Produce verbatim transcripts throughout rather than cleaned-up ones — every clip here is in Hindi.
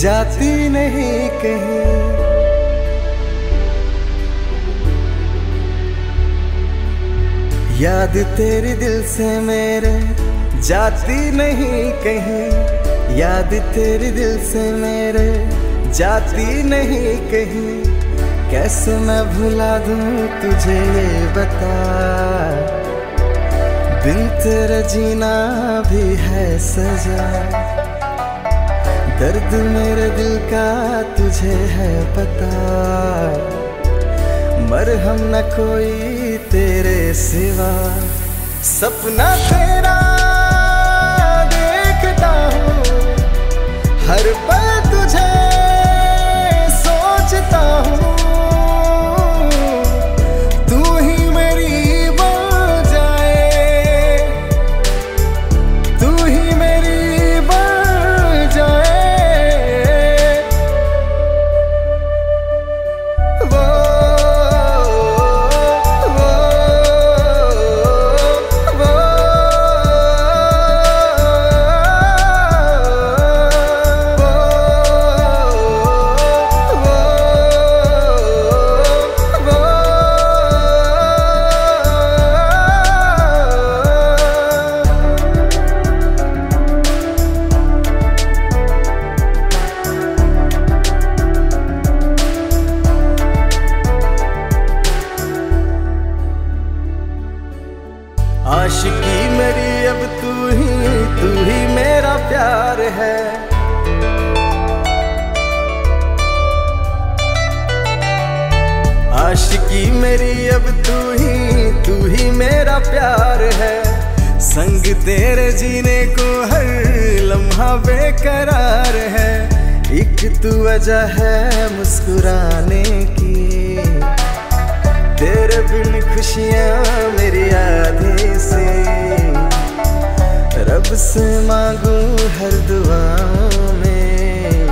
जाती नहीं कहीं। याद तेरी दिल से मेरे जाती नहीं कहीं। याद तेरी दिल से मेरे जाती नहीं कहीं। कैसे मैं भुला दूं तुझे ये बता, बिन तेरे जीना भी है सजा। दर्द मेरे दिल का तुझे है पता, मरहम न कोई तेरे सिवा। सपना तेरा देखता हूँ, हर पल तुझे सोचता हूँ। तू ही मेरी बन जाए, तू ही मेरी बन जाए। वो आशिकी मेरी अब तू ही, तू ही मेरा प्यार है। आशिकी मेरी अब तू ही, तू ही मेरा प्यार है। संग तेरे जीने को हर लम्हा बेकरार है। एक तू वजह है मुस्कुराने की, तेरे बिन खुशियाँ मेरी आधी से। रब से मांगू हर दुआओं में,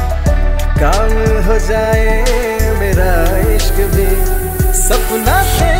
काम हो जाए मेरा इश्क भी। सपना